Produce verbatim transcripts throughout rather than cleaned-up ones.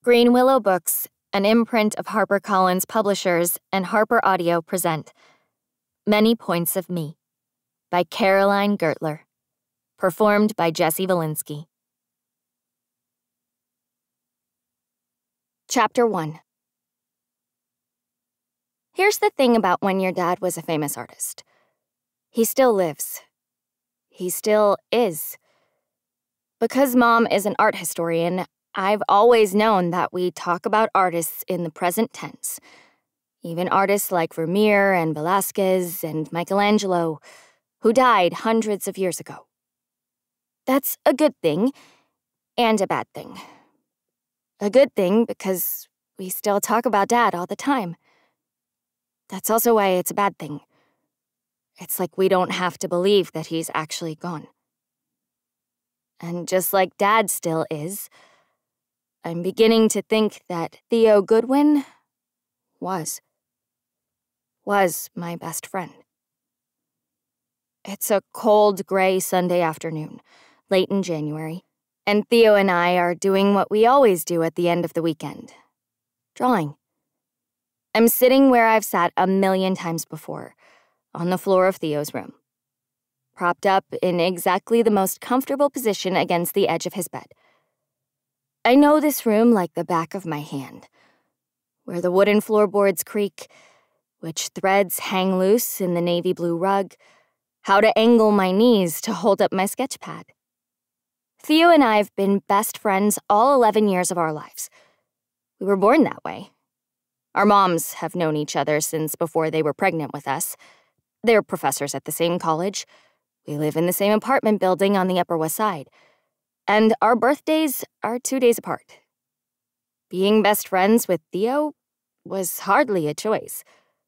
Green Willow Books, an imprint of HarperCollins Publishers, and Harper Audio present Many Points of Me by Caroline Gertler, performed by Jesse Vilinsky. Chapter one. Here's the thing about when your dad was a famous artist. He still lives. He still is. Because Mom is an art historian, I've always known that we talk about artists in the present tense. Even artists like Vermeer and Velázquez and Michelangelo, who died hundreds of years ago. That's a good thing and a bad thing. A good thing because we still talk about Dad all the time. That's also why it's a bad thing. It's like we don't have to believe that he's actually gone. And just like Dad still is, I'm beginning to think that Theo Goodwin was. Was my best friend. It's a cold, gray Sunday afternoon, late in January, and Theo and I are doing what we always do at the end of the weekend. Drawing. I'm sitting where I've sat a million times before, on the floor of Theo's room, propped up in exactly the most comfortable position against the edge of his bed. I know this room like the back of my hand, where the wooden floorboards creak, which threads hang loose in the navy blue rug, how to angle my knees to hold up my sketch pad. Theo and I have been best friends all eleven years of our lives. We were born that way. Our moms have known each other since before they were pregnant with us. They're professors at the same college. We live in the same apartment building on the Upper West Side. And our birthdays are two days apart. Being best friends with Theo was hardly a choice.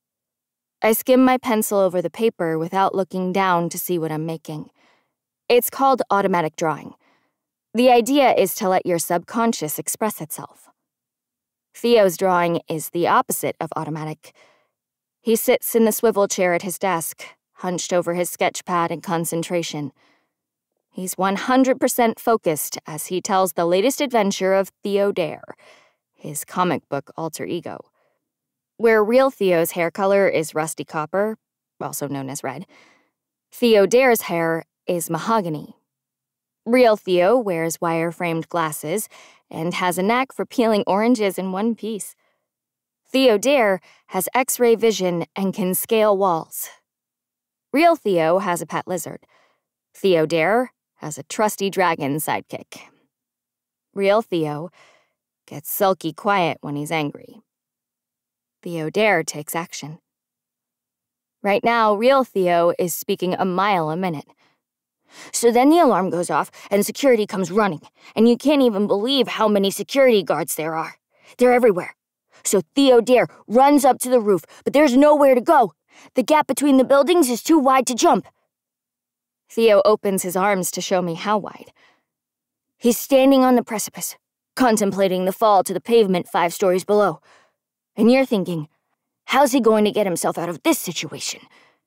I skim my pencil over the paper without looking down to see what I'm making. It's called automatic drawing. The idea is to let your subconscious express itself. Theo's drawing is the opposite of automatic. He sits in the swivel chair at his desk, hunched over his sketch pad in concentration. He's one hundred percent focused as he tells the latest adventure of Theo Dare, his comic book alter ego. Where real Theo's hair color is rusty copper, also known as red, Theo Dare's hair is mahogany. Real Theo wears wire-framed glasses and has a knack for peeling oranges in one piece. Theo Dare has X-ray vision and can scale walls. Real Theo has a pet lizard. Theo Dare has a trusty dragon sidekick. Real Theo gets sulky quiet when he's angry. Theo Dare takes action. Right now, real Theo is speaking a mile a minute. So then the alarm goes off and security comes running, and you can't even believe how many security guards there are. They're everywhere. So Theo Dare runs up to the roof, but there's nowhere to go. The gap between the buildings is too wide to jump. Theo opens his arms to show me how wide. He's standing on the precipice, contemplating the fall to the pavement five stories below. And you're thinking, how's he going to get himself out of this situation?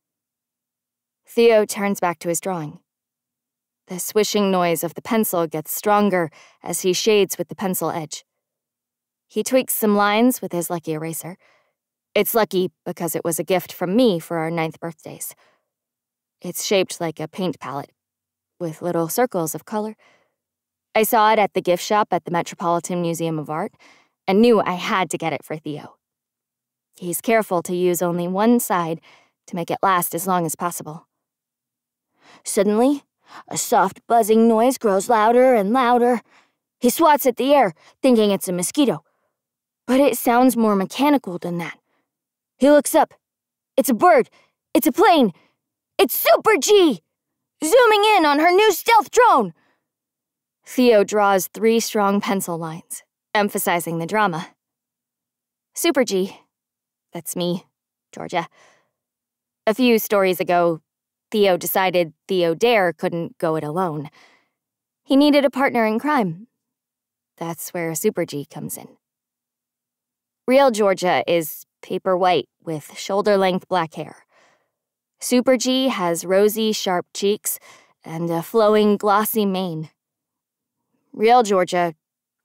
Theo turns back to his drawing. The swishing noise of the pencil gets stronger as he shades with the pencil edge. He tweaks some lines with his lucky eraser. It's lucky because it was a gift from me for our ninth birthdays. It's shaped like a paint palette, with little circles of color. I saw it at the gift shop at the Metropolitan Museum of Art, and knew I had to get it for Theo. He's careful to use only one side to make it last as long as possible. Suddenly, a soft buzzing noise grows louder and louder. He swats at the air, thinking it's a mosquito. But it sounds more mechanical than that. He looks up. It's a bird. It's a plane. It's Super G! Zooming in on her new stealth drone! Theo draws three strong pencil lines, emphasizing the drama. Super G. That's me, Georgia. A few stories ago, Theo decided Theo Dare couldn't go it alone. He needed a partner in crime. That's where Super G comes in. Real Georgia is paper white with shoulder-length black hair. Super G has rosy, sharp cheeks and a flowing, glossy mane. Real Georgia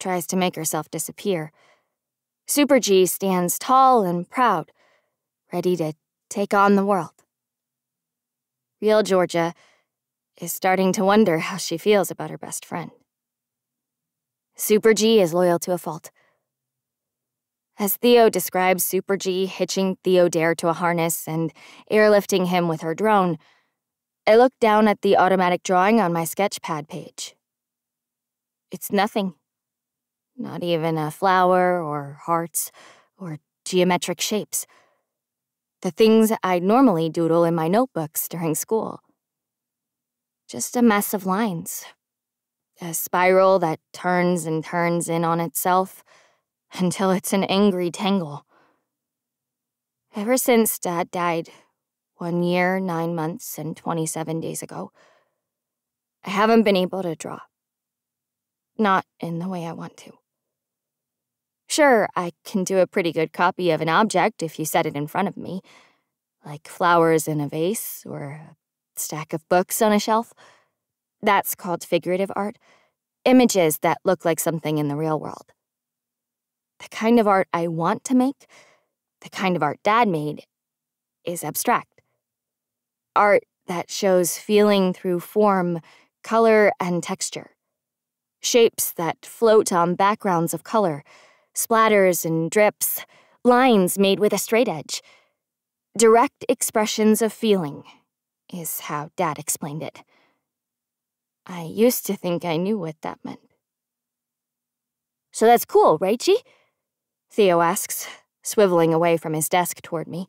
tries to make herself disappear. Super G stands tall and proud, ready to take on the world. Real Georgia is starting to wonder how she feels about her best friend. Super G is loyal to a fault. As Theo describes Super G hitching Theo Dare to a harness and airlifting him with her drone, I look down at the automatic drawing on my sketchpad page. It's nothing. Not even a flower or hearts or geometric shapes. The things I'd normally doodle in my notebooks during school. Just a mess of lines. A spiral that turns and turns in on itself until it's an angry tangle. Ever since Dad died, one year, nine months, and twenty-seven days ago, I haven't been able to draw. Not in the way I want to. Sure, I can do a pretty good copy of an object if you set it in front of me, like flowers in a vase or a stack of books on a shelf. That's called figurative art, images that look like something in the real world. The kind of art I want to make, the kind of art Dad made, is abstract. Art that shows feeling through form, color, and texture. Shapes that float on backgrounds of color, splatters and drips, lines made with a straight edge. Direct expressions of feeling, is how Dad explained it. I used to think I knew what that meant. So that's cool, right, G? Theo asks, swiveling away from his desk toward me.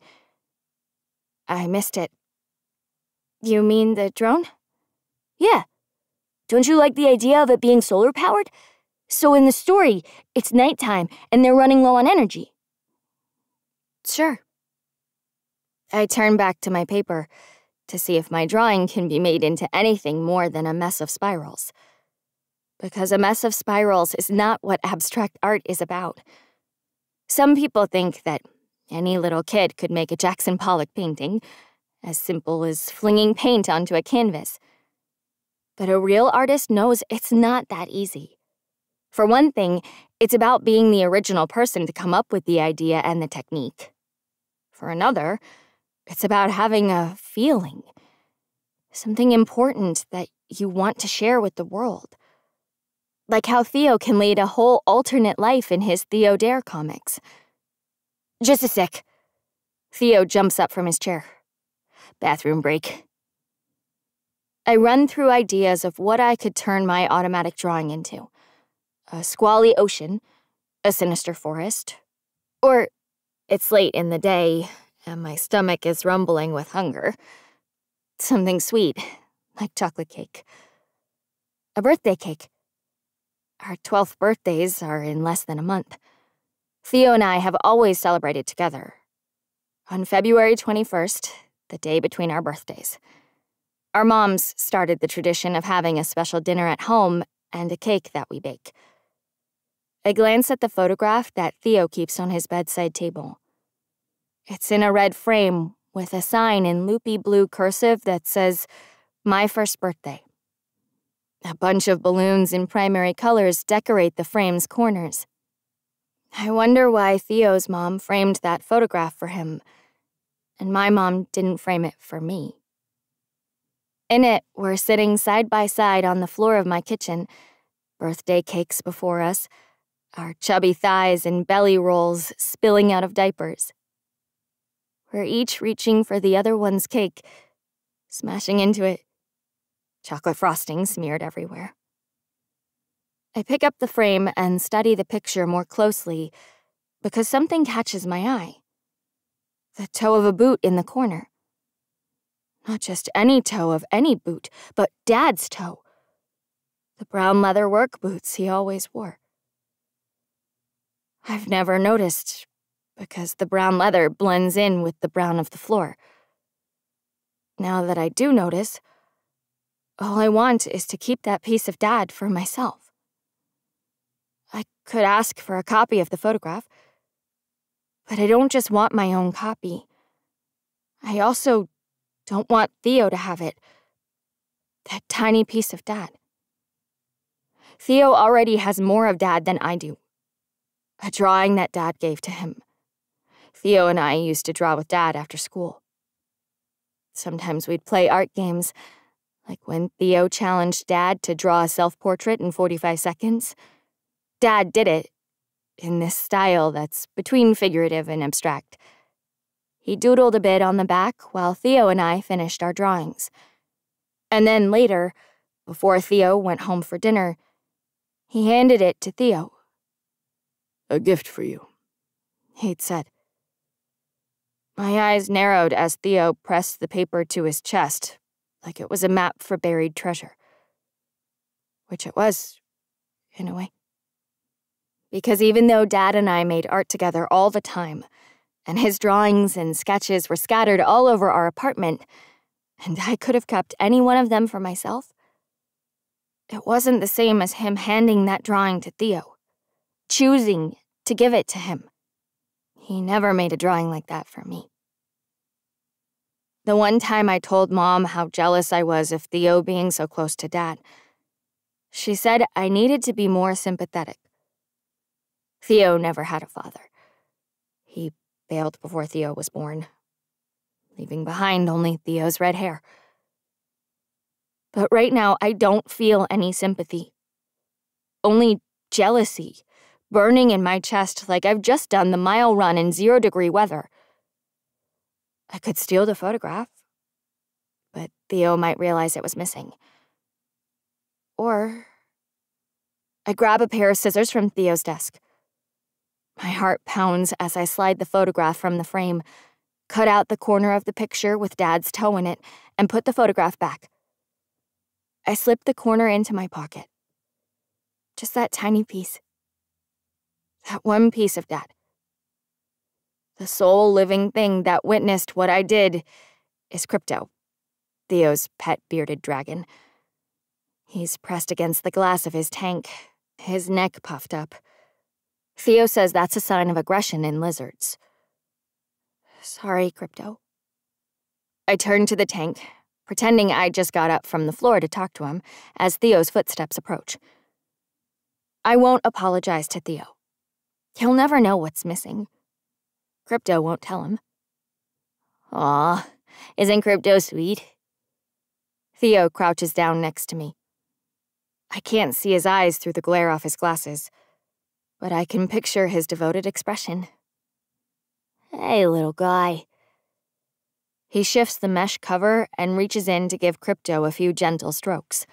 I missed it. You mean the drone? Yeah. Don't you like the idea of it being solar-powered? So in the story, it's nighttime and they're running low on energy. Sure. I turn back to my paper to see if my drawing can be made into anything more than a mess of spirals. Because a mess of spirals is not what abstract art is about. Some people think that any little kid could make a Jackson Pollock painting, as simple as flinging paint onto a canvas. But a real artist knows it's not that easy. For one thing, it's about being the original person to come up with the idea and the technique. For another, it's about having a feeling, something important that you want to share with the world. Like how Theo can lead a whole alternate life in his Theo Dare comics. Just a sec. Theo jumps up from his chair. Bathroom break. I run through ideas of what I could turn my automatic drawing into. A squally ocean, a sinister forest, or it's late in the day and my stomach is rumbling with hunger. Something sweet, like chocolate cake. A birthday cake. Our twelfth birthdays are in less than a month. Theo and I have always celebrated together. On February twenty-first, the day between our birthdays. Our moms started the tradition of having a special dinner at home and a cake that we bake. I glance at the photograph that Theo keeps on his bedside table. It's in a red frame with a sign in loopy blue cursive that says, "My first birthday." A bunch of balloons in primary colors decorate the frame's corners. I wonder why Theo's mom framed that photograph for him, and my mom didn't frame it for me. In it, we're sitting side by side on the floor of my kitchen, birthday cakes before us, our chubby thighs and belly rolls spilling out of diapers. We're each reaching for the other one's cake, smashing into it. Chocolate frosting smeared everywhere. I pick up the frame and study the picture more closely because something catches my eye. The toe of a boot in the corner. Not just any toe of any boot, but Dad's toe. The brown leather work boots he always wore. I've never noticed because the brown leather blends in with the brown of the floor. Now that I do notice, all I want is to keep that piece of Dad for myself. I could ask for a copy of the photograph, but I don't just want my own copy. I also don't want Theo to have it. That tiny piece of Dad. Theo already has more of Dad than I do. A drawing that Dad gave to him. Theo and I used to draw with Dad after school. Sometimes we'd play art games, like when Theo challenged Dad to draw a self-portrait in forty-five seconds. Dad did it in this style that's between figurative and abstract. He doodled a bit on the back while Theo and I finished our drawings. And then later, before Theo went home for dinner, he handed it to Theo. "A gift for you," he'd said. My eyes narrowed as Theo pressed the paper to his chest, like it was a map for buried treasure. Which it was, in a way. Because even though Dad and I made art together all the time, and his drawings and sketches were scattered all over our apartment, and I could have kept any one of them for myself, it wasn't the same as him handing that drawing to Theo, choosing to give it to him. He never made a drawing like that for me. The one time I told Mom how jealous I was of Theo being so close to Dad, she said I needed to be more sympathetic. Theo never had a father. He bailed before Theo was born, leaving behind only Theo's red hair. But right now, I don't feel any sympathy. Only jealousy, burning in my chest like I've just done the mile run in zero-degree weather. I could steal the photograph, but Theo might realize it was missing. Or I grab a pair of scissors from Theo's desk. My heart pounds as I slide the photograph from the frame, cut out the corner of the picture with Dad's toe in it, and put the photograph back. I slip the corner into my pocket. Just that tiny piece. That one piece of Dad. The sole living thing that witnessed what I did is Crypto, Theo's pet bearded dragon. He's pressed against the glass of his tank, his neck puffed up. Theo says that's a sign of aggression in lizards. Sorry, Crypto. I turn to the tank, pretending I just got up from the floor to talk to him as Theo's footsteps approach. I won't apologize to Theo. He'll never know what's missing. Crypto won't tell him. Aw, isn't Crypto sweet? Theo crouches down next to me. I can't see his eyes through the glare off his glasses, but I can picture his devoted expression. Hey, little guy. He shifts the mesh cover and reaches in to give Crypto a few gentle strokes.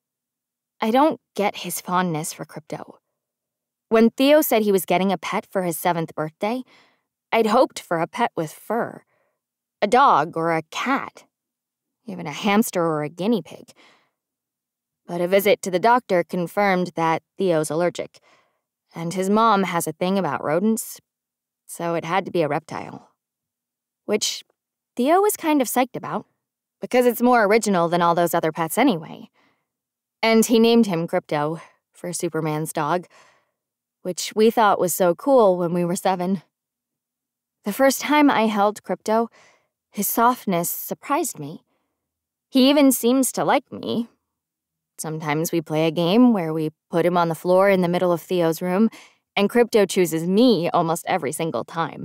I don't get his fondness for Crypto. When Theo said he was getting a pet for his seventh birthday, I'd hoped for a pet with fur. A dog or a cat. Even a hamster or a guinea pig. But a visit to the doctor confirmed that Theo's allergic, and his mom has a thing about rodents, so it had to be a reptile. Which Theo was kind of psyched about, because it's more original than all those other pets anyway. And he named him Crypto, for Superman's dog, which we thought was so cool when we were seven. The first time I held Crypto, his softness surprised me. He even seems to like me. Sometimes we play a game where we put him on the floor in the middle of Theo's room, and Crypto chooses me almost every single time.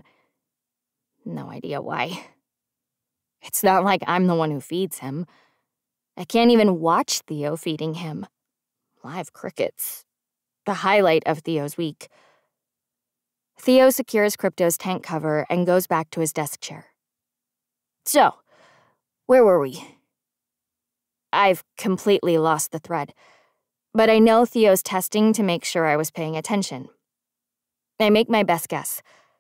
No idea why. It's not like I'm the one who feeds him. I can't even watch Theo feeding him. Live crickets. The highlight of Theo's week. Theo secures Crypto's tank cover and goes back to his desk chair. So, where were we? I've completely lost the thread, but I know Theo's testing to make sure I was paying attention. I make my best guess.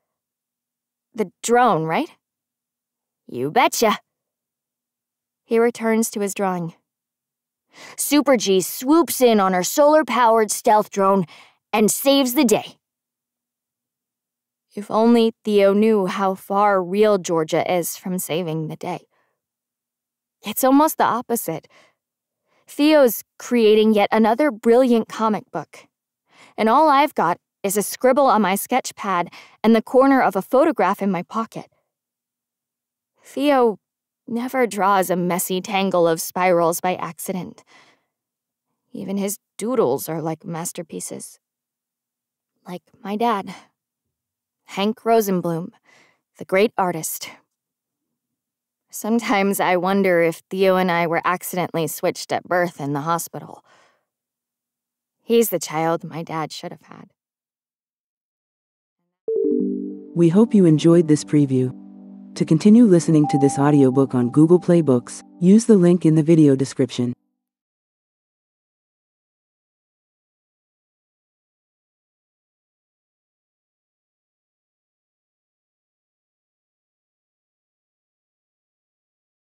The drone, right? You betcha. He returns to his drawing. Super G swoops in on her solar-powered stealth drone and saves the day. If only Theo knew how far real Georgia is from saving the day. It's almost the opposite. Theo's creating yet another brilliant comic book, and all I've got is a scribble on my sketch pad and the corner of a photograph in my pocket. Theo never draws a messy tangle of spirals by accident. Even his doodles are like masterpieces. Like my dad. Hank Rosenblum, the great artist. Sometimes I wonder if Theo and I were accidentally switched at birth in the hospital. He's the child my dad should have had. We hope you enjoyed this preview. To continue listening to this audiobook on Google Play Books, use the link in the video description.